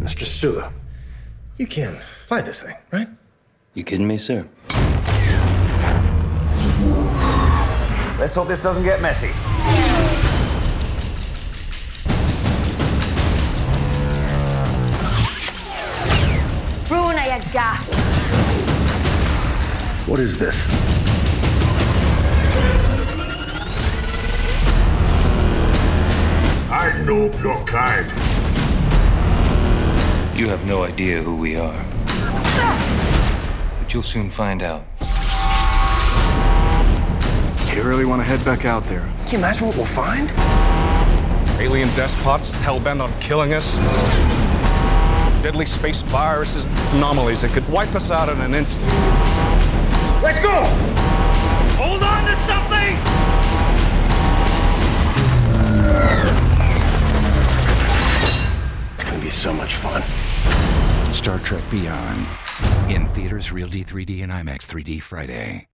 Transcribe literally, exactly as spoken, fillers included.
Mister Sulu, you can fly this thing, right? You kidding me, sir? Let's hope this doesn't get messy. What is this? I know your kind. You have no idea who we are. But you'll soon find out. You really want to head back out there? Can you imagine what we'll find? Alien despots hell-bent on killing us. Deadly space viruses, anomalies that could wipe us out in an instant. Let's go! Hold on to something! It's gonna be so much fun. Star Trek Beyond. In theaters, Real D three D and IMAX three D Friday.